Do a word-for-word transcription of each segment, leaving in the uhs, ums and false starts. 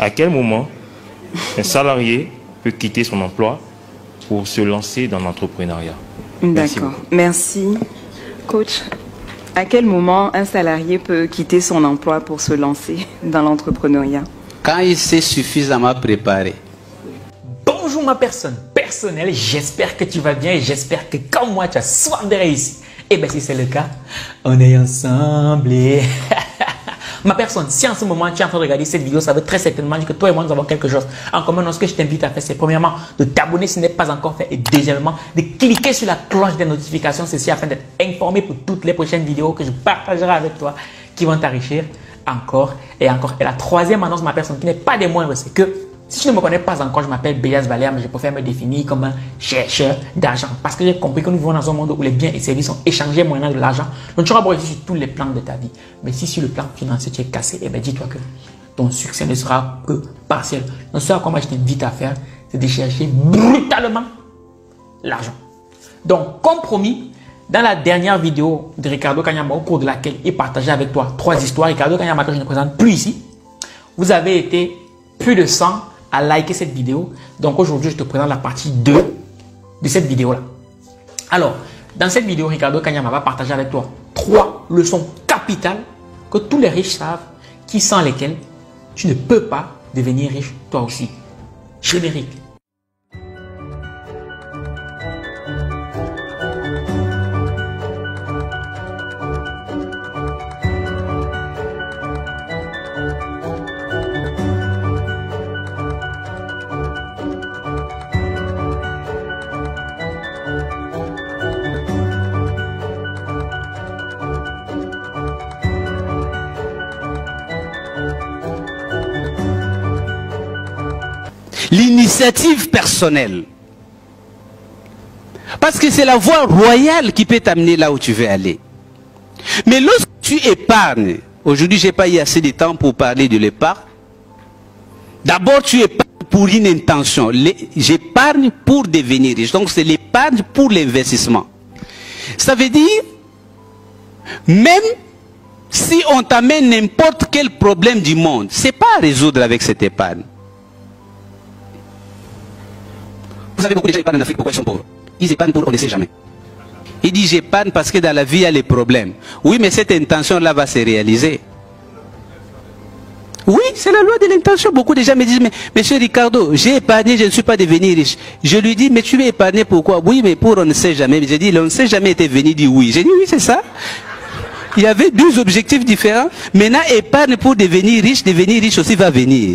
À quel moment un salarié peut quitter son emploi pour se lancer dans l'entrepreneuriat? D'accord. Merci. Coach, à quel moment un salarié peut quitter son emploi pour se lancer dans l'entrepreneuriat? Quand il s'est suffisamment préparé. Bonjour ma personne personnelle, j'espère que tu vas bien et j'espère que comme moi tu as soif de réussir. Et bien si c'est le cas, on est ensemble. Et... ma personne, si en ce moment tu es en train de regarder cette vidéo, ça veut très certainement dire que toi et moi nous avons quelque chose en commun. Donc ce que je t'invite à faire, c'est premièrement de t'abonner si ce n'est pas encore fait et deuxièmement de cliquer sur la cloche des notifications, ceci afin d'être informé pour toutes les prochaines vidéos que je partagerai avec toi qui vont t'enrichir encore et encore. Et la troisième annonce, ma personne, qui n'est pas des moindres, c'est que si tu ne me connais pas encore, je m'appelle Béaz Valère, mais je préfère me définir comme un chercheur d'argent. Parce que j'ai compris que nous vivons dans un monde où les biens et services sont échangés moyennant de l'argent. Donc tu auras beau réussir sur tous les plans de ta vie. Mais si sur le plan financier tu es cassé, eh bien dis-toi que ton succès ne sera que partiel. Donc ce à quoi moi je t'invite à faire, c'est de chercher brutalement l'argent. Donc comme promis, dans la dernière vidéo de Ricardo Kanyama, au cours de laquelle il partageait avec toi trois histoires, Ricardo Kanyama que je ne présente plus ici, vous avez été plus de cent à liker cette vidéo. Donc aujourd'hui, je te présente la partie deux de cette vidéo-là. Alors, dans cette vidéo, Ricardo Kanyama va partager avec toi trois leçons capitales que tous les riches savent, qui sans lesquelles tu ne peux pas devenir riche toi aussi. Générique. L'initiative personnelle. Parce que c'est la voie royale qui peut t'amener là où tu veux aller. Mais lorsque tu épargnes, aujourd'hui je n'ai pas eu assez de temps pour parler de l'épargne. D'abord tu épargnes pour une intention. J'épargne pour devenir riche. Donc c'est l'épargne pour l'investissement. Ça veut dire, même si on t'amène n'importe quel problème du monde, ce n'est pas à résoudre avec cette épargne. Vous savez, beaucoup de gens épargnent en Afrique, pourquoi ils sont pauvres? Ils épargnent pour on ne sait jamais. Il dit j'épargne parce que dans la vie il y a les problèmes. Oui, mais cette intention-là va se réaliser. Oui, c'est la loi de l'intention. Beaucoup de gens me disent, mais monsieur Ricardo, j'ai épargné, je ne suis pas devenu riche. Je lui dis, mais tu veux épargner pourquoi? Oui, mais pour on ne sait jamais. J'ai dit, on ne sait jamais était venu dire oui. J'ai dit, oui, c'est ça. Il y avait deux objectifs différents. Maintenant, épargne pour devenir riche, devenir riche aussi va venir.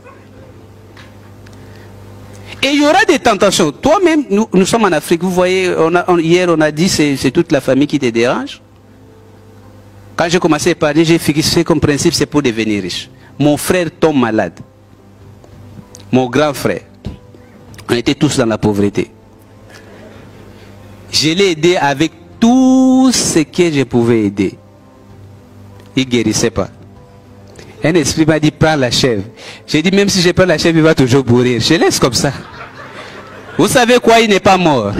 Et il y aura des tentations. Toi-même, nous, nous sommes en Afrique. Vous voyez, on a, on, hier on a dit c'est toute la famille qui te dérange. Quand j'ai commencé à épargner, j'ai fixé comme principe, c'est pour devenir riche. Mon frère tombe malade. Mon grand frère. On était tous dans la pauvreté. Je l'ai aidé avec tout ce que je pouvais aider. Il ne guérissait pas. Un esprit m'a dit, prends la chèvre. J'ai dit, même si je prends la chèvre, il va toujours mourir. Je laisse comme ça. Vous savez quoi, il n'est pas mort.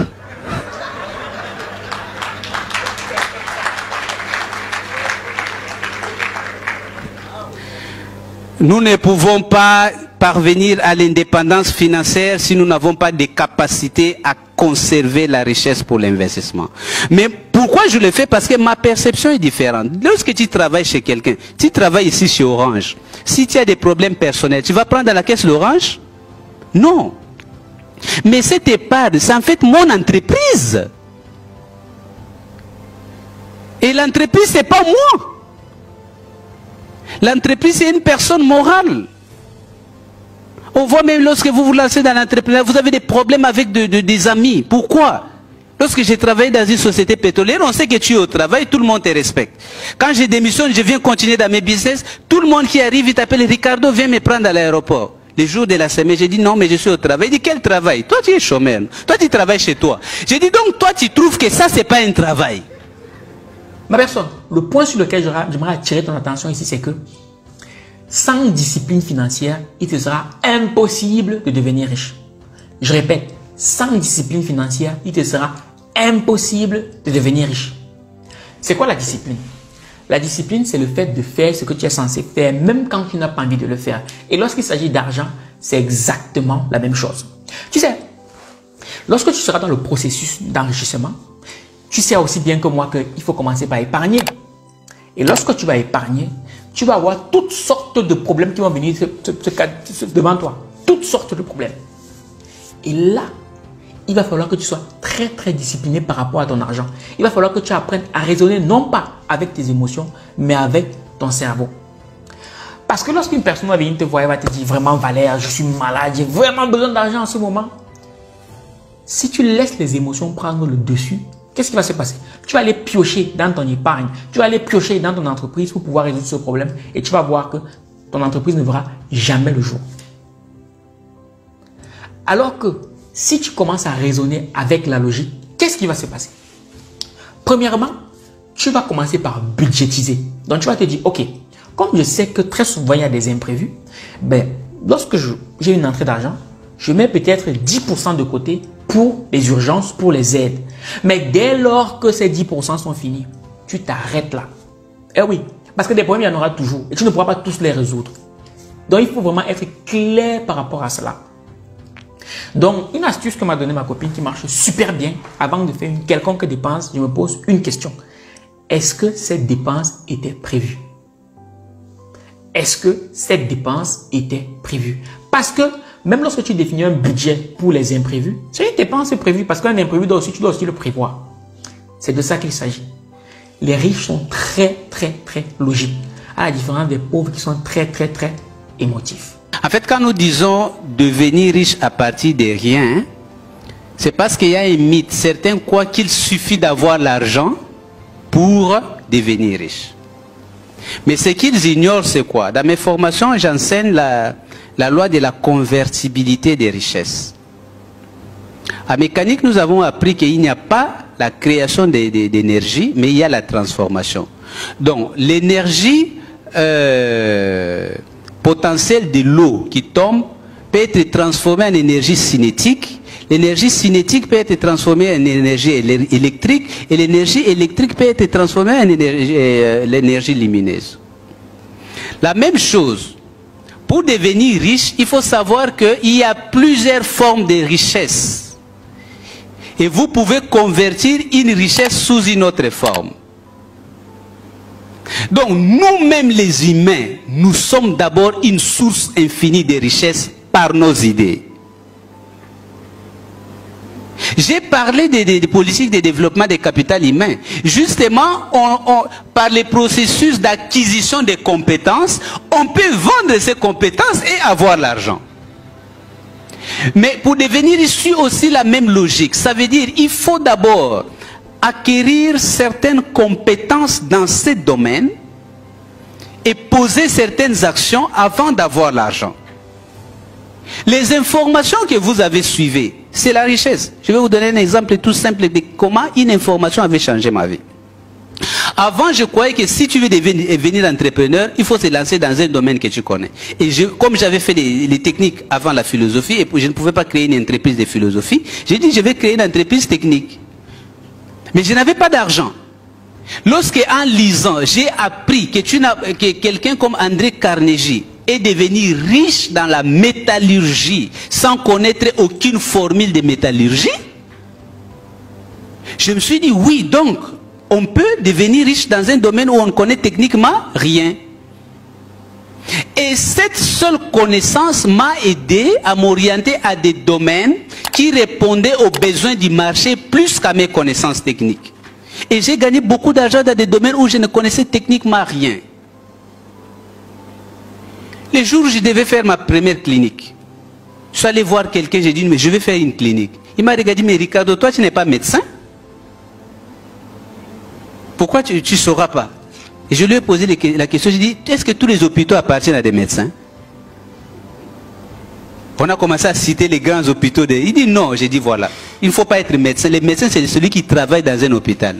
Nous ne pouvons pas parvenir à l'indépendance financière si nous n'avons pas de capacité à conserver la richesse pour l'investissement. Mais pourquoi je le fais? Parce que ma perception est différente. Lorsque tu travailles chez quelqu'un, tu travailles ici chez Orange, si tu as des problèmes personnels, tu vas prendre dans la caisse l'Orange? Non. Mais cette épargne, c'est en fait mon entreprise. Et l'entreprise, ce n'est pas moi. L'entreprise, c'est une personne morale. On voit même lorsque vous vous lancez dans l'entrepreneuriat, vous avez des problèmes avec de, de, des amis. Pourquoi? Lorsque j'ai travaillé dans une société pétrolière, on sait que tu es au travail, tout le monde te respecte. Quand j'ai démissionné, je viens continuer dans mes business, tout le monde qui arrive, il t'appelle Ricardo, viens me prendre à l'aéroport. Les jours de la semaine, j'ai dit non, mais je suis au travail. Il dit quel travail? Toi, tu es chômeur. Toi, tu travailles chez toi. J'ai dit donc, toi, tu trouves que ça, c'est pas un travail. Ma personne, le point sur lequel j'aimerais attirer ton attention ici, c'est que sans discipline financière, il te sera impossible de devenir riche. Je répète, sans discipline financière, il te sera impossible de devenir riche. C'est quoi la discipline? La discipline, c'est le fait de faire ce que tu es censé faire, même quand tu n'as pas envie de le faire. Et lorsqu'il s'agit d'argent, c'est exactement la même chose. Tu sais, lorsque tu seras dans le processus d'enrichissement, tu sais aussi bien que moi qu'il faut commencer par épargner. Et lorsque tu vas épargner, tu vas avoir toutes sortes de problèmes qui vont venir se, se, se, se, devant toi. Toutes sortes de problèmes. Et là, il va falloir que tu sois très très discipliné par rapport à ton argent. Il va falloir que tu apprennes à raisonner non pas avec tes émotions, mais avec ton cerveau. Parce que lorsqu'une personne va venir te voir, elle va te dire vraiment Valère, je suis malade, j'ai vraiment besoin d'argent en ce moment. Si tu laisses les émotions prendre le dessus, qu'est-ce qui va se passer? Tu vas aller piocher dans ton épargne, tu vas aller piocher dans ton entreprise pour pouvoir résoudre ce problème et tu vas voir que ton entreprise ne verra jamais le jour. Alors que si tu commences à raisonner avec la logique, qu'est-ce qui va se passer? Premièrement, tu vas commencer par budgétiser. Donc, tu vas te dire, ok, comme je sais que très souvent, il y a des imprévus, ben, lorsque j'ai une entrée d'argent, je mets peut-être dix pour cent de côté pour les urgences, pour les aides. Mais dès lors que ces dix pour cent sont finis, tu t'arrêtes là. Eh oui, parce que des problèmes, il y en aura toujours et tu ne pourras pas tous les résoudre. Donc, il faut vraiment être clair par rapport à cela. Donc, une astuce que m'a donnée ma copine qui marche super bien, avant de faire une quelconque dépense, je me pose une question. Est-ce que cette dépense était prévue? Est-ce que cette dépense était prévue? Parce que même lorsque tu définis un budget pour les imprévus, c'est une dépense prévue parce qu'un imprévu, doit aussi, tu dois aussi le prévoir. C'est de ça qu'il s'agit. Les riches sont très, très, très logiques, à la différence des pauvres qui sont très, très, très émotifs. En fait, quand nous disons devenir riche à partir de rien, c'est parce qu'il y a un mythe. Certains croient qu'il suffit d'avoir l'argent pour devenir riche. Mais ce qu'ils ignorent, c'est quoi? Dans mes formations, j'enseigne la, la loi de la convertibilité des richesses. En mécanique, nous avons appris qu'il n'y a pas la création d'énergie, mais il y a la transformation. Donc, l'énergie euh, potentielle de l'eau qui tombe peut être transformée en énergie cinétique. L'énergie cinétique peut être transformée en énergie électrique et l'énergie électrique peut être transformée en euh, l'énergie lumineuse. La même chose, pour devenir riche, il faut savoir qu'il y a plusieurs formes de richesse. Et vous pouvez convertir une richesse sous une autre forme. Donc nous-mêmes les humains, nous sommes d'abord une source infinie de richesse par nos idées. J'ai parlé des de, de politiques de développement des capital humain. Justement, on, on, par les processus d'acquisition des compétences, on peut vendre ces compétences et avoir l'argent. Mais pour devenir issu aussi la même logique, ça veut dire qu'il faut d'abord acquérir certaines compétences dans ces domaines et poser certaines actions avant d'avoir l'argent. Les informations que vous avez suivies, c'est la richesse. Je vais vous donner un exemple tout simple de comment une information avait changé ma vie. Avant, je croyais que si tu veux devenir, devenir entrepreneur, il faut se lancer dans un domaine que tu connais. Et je, comme j'avais fait les, les techniques avant la philosophie, et je ne pouvais pas créer une entreprise de philosophie, j'ai dit je vais créer une entreprise technique. Mais je n'avais pas d'argent. Lorsque en lisant, j'ai appris que, que quelqu'un comme André Carnegie est devenu riche dans la métallurgie sans connaître aucune formule de métallurgie, je me suis dit oui, donc on peut devenir riche dans un domaine où on ne connaît techniquement rien. Et cette seule connaissance m'a aidé à m'orienter à des domaines qui répondaient aux besoins du marché plus qu'à mes connaissances techniques. Et j'ai gagné beaucoup d'argent dans des domaines où je ne connaissais techniquement rien. Les jours où je devais faire ma première clinique, je suis allé voir quelqu'un, j'ai dit, mais je vais faire une clinique. Il m'a regardé, mais Ricardo, toi tu n'es pas médecin? Pourquoi tu ne sauras pas? Et je lui ai posé la question, j'ai dit, est-ce que tous les hôpitaux appartiennent à des médecins? On a commencé à citer les grands hôpitaux. De... Il dit non, j'ai dit voilà, il ne faut pas être médecin. Les médecins, c'est celui qui travaille dans un hôpital.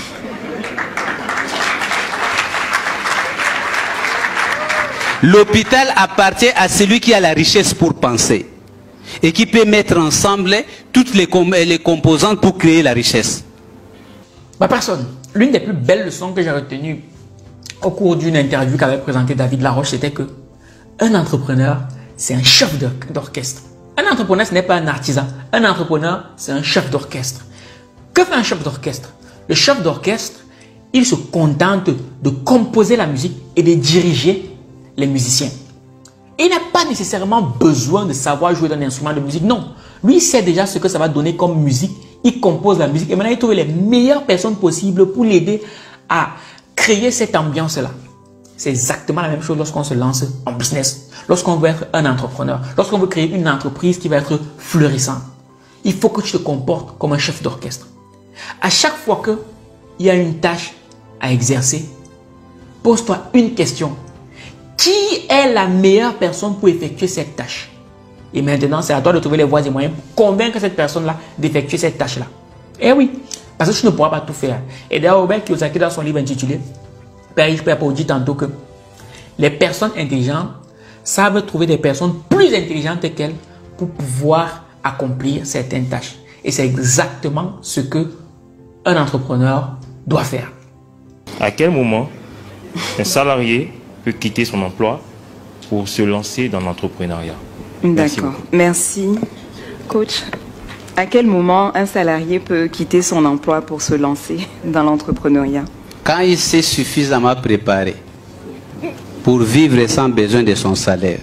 L'hôpital appartient à celui qui a la richesse pour penser et qui peut mettre ensemble toutes les, com les composantes pour créer la richesse. Ma personne, l'une des plus belles leçons que j'ai retenues au cours d'une interview qu'avait présentée David Laroche, c'était que un entrepreneur, c'est un chef d'orchestre. Un entrepreneur, ce n'est pas un artisan. Un entrepreneur, c'est un chef d'orchestre. Que fait un chef d'orchestre? Le chef d'orchestre, il se contente de composer la musique et de diriger les musiciens. Il n'a pas nécessairement besoin de savoir jouer d'un instrument de musique. Non, lui il sait déjà ce que ça va donner comme musique. Il compose la musique et maintenant il trouve les meilleures personnes possibles pour l'aider à créer cette ambiance-là. C'est exactement la même chose lorsqu'on se lance en business, lorsqu'on veut être un entrepreneur, lorsqu'on veut créer une entreprise qui va être florissante. Il faut que tu te comportes comme un chef d'orchestre. À chaque fois qu'il y a une tâche à exercer, pose-toi une question. Qui est la meilleure personne pour effectuer cette tâche? Et maintenant, c'est à toi de trouver les voies et moyens pour convaincre cette personne-là d'effectuer cette tâche-là. Eh oui, parce que tu ne pourras pas tout faire. Et d'ailleurs, Robert Kiyosaki, dans son livre intitulé Père riche, Père pauvre, dit tantôt que les personnes intelligentes savent trouver des personnes plus intelligentes qu'elles pour pouvoir accomplir certaines tâches. Et c'est exactement ce que un entrepreneur doit faire. À quel moment un salarié peut quitter son emploi pour se lancer dans l'entrepreneuriat? D'accord, merci. Coach, à quel moment un salarié peut quitter son emploi pour se lancer dans l'entrepreneuriat? Quand il s'est suffisamment préparé pour vivre sans besoin de son salaire.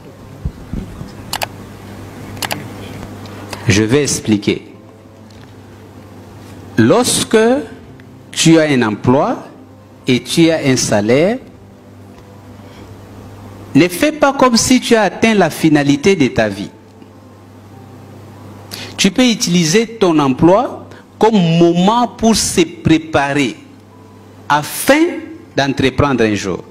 Je vais expliquer. Lorsque tu as un emploi et tu as un salaire, ne fais pas comme si tu as atteint la finalité de ta vie. Tu peux utiliser ton emploi comme moment pour se préparer afin d'entreprendre un jour.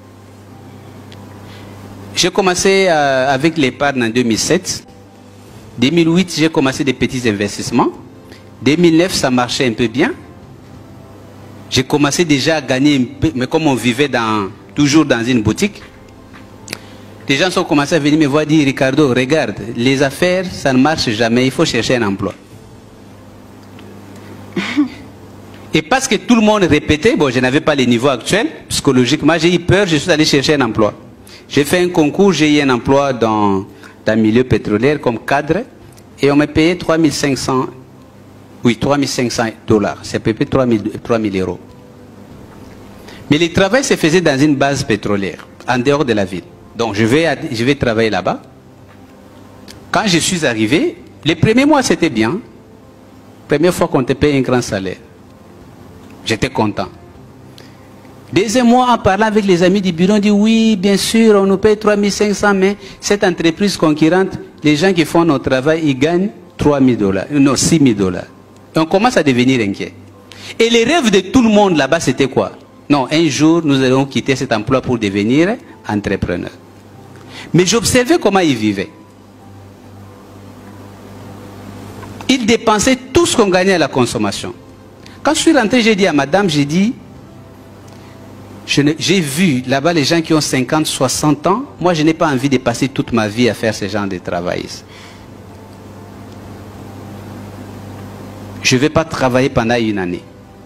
J'ai commencé euh, avec l'épargne en deux mille sept. deux mille huit, j'ai commencé des petits investissements. deux mille neuf, ça marchait un peu bien. J'ai commencé déjà à gagner un peu, mais comme on vivait dans, toujours dans une boutique, les gens sont commencé à venir me voir dire, Ricardo, regarde, les affaires, ça ne marche jamais, il faut chercher un emploi. Et parce que tout le monde répétait, bon, je n'avais pas les niveaux actuels, psychologiquement, j'ai eu peur, je suis allé chercher un emploi. J'ai fait un concours, j'ai eu un emploi dans, dans le milieu pétrolier comme cadre, et on m'a payé trois mille cinq cents, oui, trois mille cinq cents dollars, c'est à peu près trois mille euros. Mais le travail se faisait dans une base pétrolière, en dehors de la ville. Donc je vais, je vais travailler là-bas. Quand je suis arrivé, les premiers mois c'était bien. Première fois qu'on te paye un grand salaire. J'étais content. Deuxième mois, en parlant avec les amis du bureau, on dit oui, bien sûr, on nous paye trois mille cinq cents, mais cette entreprise concurrente, les gens qui font notre travail, ils gagnent trois mille dollars, non, six mille dollars. Et on commence à devenir inquiet. Et les rêves de tout le monde là-bas, c'était quoi? Non, un jour, nous allons quitter cet emploi pour devenir entrepreneur. Mais j'observais comment ils vivaient. Ils dépensaient tout ce qu'on gagnait à la consommation. Quand je suis rentré, j'ai dit à madame, j'ai dit, j'ai vu là-bas les gens qui ont cinquante, soixante ans. Moi, je n'ai pas envie de passer toute ma vie à faire ce genre de travail. Je ne vais pas travailler pendant une année.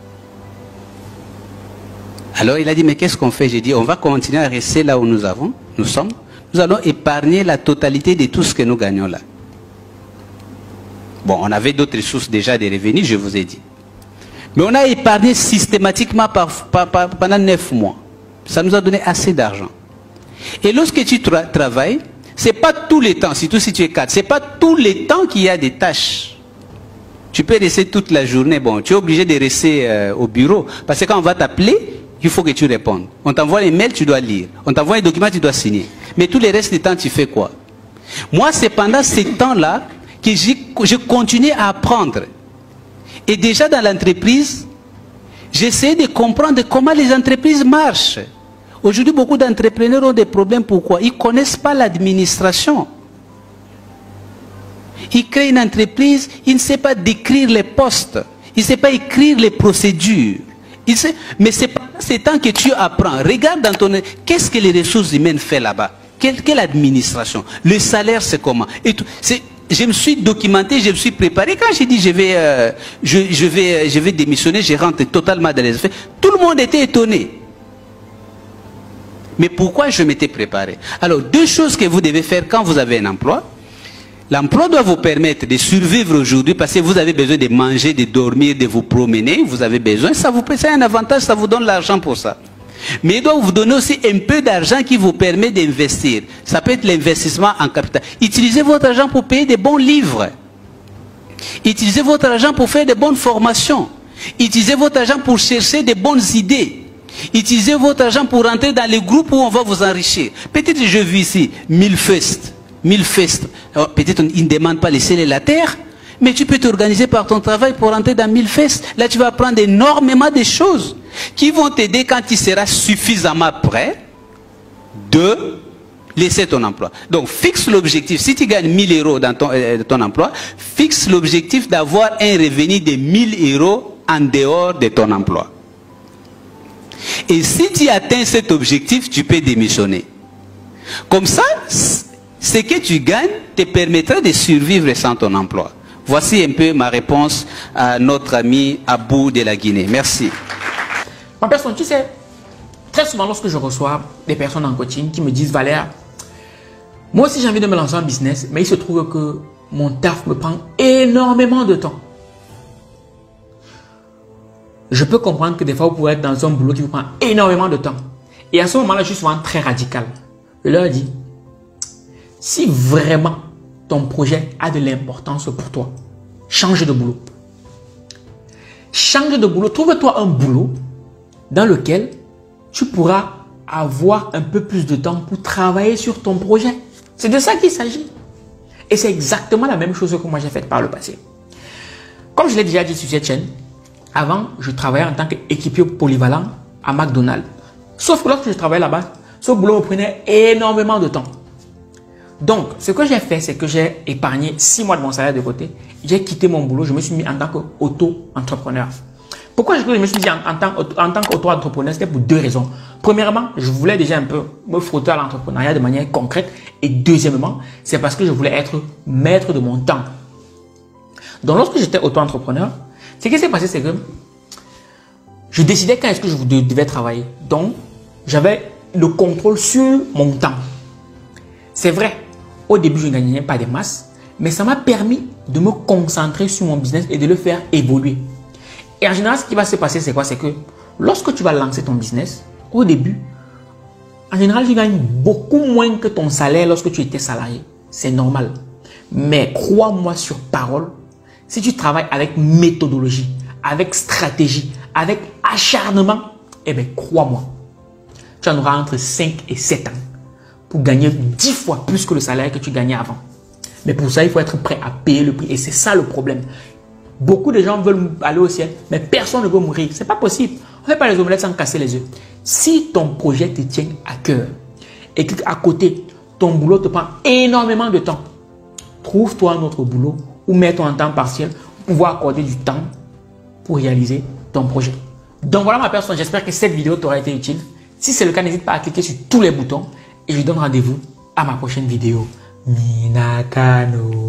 Alors il a dit, mais qu'est-ce qu'on fait? J'ai dit, on va continuer à rester là où nous avons, nous sommes. Nous allons épargner la totalité de tout ce que nous gagnons là. Bon, on avait d'autres sources déjà de revenus, je vous ai dit. Mais on a épargné systématiquement par, par, par, pendant neuf mois. Ça nous a donné assez d'argent. Et lorsque tu tra travailles, ce n'est pas tous les temps, surtout si tu es cadre, ce n'est pas tous les temps qu'il y a des tâches. Tu peux rester toute la journée. Bon, tu es obligé de rester euh, au bureau. Parce que quand on va t'appeler, il faut que tu répondes. On t'envoie les mails, tu dois lire. On t'envoie les documents, tu dois signer. Mais tous les restes du temps, tu fais quoi? Moi, c'est pendant ces temps-là que je continue à apprendre. Et déjà dans l'entreprise, j'essaie de comprendre comment les entreprises marchent. Aujourd'hui, beaucoup d'entrepreneurs ont des problèmes. Pourquoi? Ils ne connaissent pas l'administration. Ils créent une entreprise, ils ne savent pas décrire les postes. Ils ne savent pas écrire les procédures. Ils savent, mais c'est pendant ces temps que tu apprends. Regarde dans ton... Qu'est-ce que les ressources humaines font là-bas? Quelle, quelle administration? Le salaire, c'est comment? Et tout. Je me suis documenté, je me suis préparé. Quand j'ai dit je vais, euh, je, je, vais, je vais démissionner, je rentre totalement dans les affaires, tout le monde était étonné. Mais pourquoi je m'étais préparé? Alors, deux choses que vous devez faire quand vous avez un emploi. L'emploi doit vous permettre de survivre aujourd'hui parce que vous avez besoin de manger, de dormir, de vous promener. Vous avez besoin, ça vous c'est un avantage, ça vous donne l'argent pour ça. Mais il doit vous donner aussi un peu d'argent qui vous permet d'investir. Ça peut être l'investissement en capital. Utilisez votre argent pour payer des bons livres. Utilisez votre argent pour faire de bonnes formations. Utilisez votre argent pour chercher de bonnes idées. Utilisez votre argent pour rentrer dans les groupes où on va vous enrichir. Peut-être que je vis ici, mille festes. Mille festes. Peut-être qu'ils ne demandent pas les ciels et la terre, mais tu peux t'organiser par ton travail pour rentrer dans mille festes. Là, tu vas apprendre énormément de choses qui vont t'aider quand tu seras suffisamment prêt de laisser ton emploi. Donc, fixe l'objectif. Si tu gagnes mille euros dans ton, euh, ton emploi, fixe l'objectif d'avoir un revenu de mille euros en dehors de ton emploi. Et si tu atteins cet objectif, tu peux démissionner. Comme ça, ce que tu gagnes te permettra de survivre sans ton emploi. Voici un peu ma réponse à notre ami Abou de la Guinée. Merci. Ma personne, tu sais, très souvent lorsque je reçois des personnes en coaching qui me disent, Valère, moi aussi j'ai envie de me lancer en business, mais il se trouve que mon taf me prend énormément de temps. Je peux comprendre que des fois vous pouvez être dans un boulot qui vous prend énormément de temps. Et à ce moment-là, je suis souvent très radical. Je leur dis, si vraiment ton projet a de l'importance pour toi, change de boulot. Change de boulot. Trouve-toi un boulot dans lequel tu pourras avoir un peu plus de temps pour travailler sur ton projet. C'est de ça qu'il s'agit. Et c'est exactement la même chose que moi j'ai faite par le passé. Comme je l'ai déjà dit sur cette chaîne, avant, je travaillais en tant qu'équipier polyvalent à McDonald's. Sauf que lorsque je travaillais là-bas, ce boulot me prenait énormément de temps. Donc, ce que j'ai fait, c'est que j'ai épargné six mois de mon salaire de côté. J'ai quitté mon boulot, je me suis mis en tant qu'auto-entrepreneur. Pourquoi je me suis dit en, en tant, en tant qu'auto-entrepreneur? C'était pour deux raisons. Premièrement, je voulais déjà un peu me frotter à l'entrepreneuriat de manière concrète. Et deuxièmement, c'est parce que je voulais être maître de mon temps. Donc, lorsque j'étais auto-entrepreneur, ce qui s'est passé, c'est que je décidais quand est-ce que je devais travailler. Donc, j'avais le contrôle sur mon temps. C'est vrai, au début, je ne gagnais pas des masses, mais ça m'a permis de me concentrer sur mon business et de le faire évoluer. Et en général, ce qui va se passer, c'est quoi? C'est que lorsque tu vas lancer ton business, au début, en général, tu gagnes beaucoup moins que ton salaire lorsque tu étais salarié. C'est normal. Mais crois-moi sur parole, si tu travailles avec méthodologie, avec stratégie, avec acharnement, eh bien, crois-moi, tu en auras entre cinq et sept ans pour gagner dix fois plus que le salaire que tu gagnais avant. Mais pour ça, il faut être prêt à payer le prix. Et c'est ça le problème. Beaucoup de gens veulent aller au ciel, mais personne ne veut mourir. Ce n'est pas possible. On ne fait pas les omelettes sans casser les œufs. Si ton projet te tient à cœur et qu'à côté, ton boulot te prend énormément de temps, trouve-toi un autre boulot ou mets-toi en temps partiel pour pouvoir accorder du temps pour réaliser ton projet. Donc voilà ma personne, j'espère que cette vidéo t'aura été utile. Si c'est le cas, n'hésite pas à cliquer sur tous les boutons et je donne rendez-vous à ma prochaine vidéo. Minakano.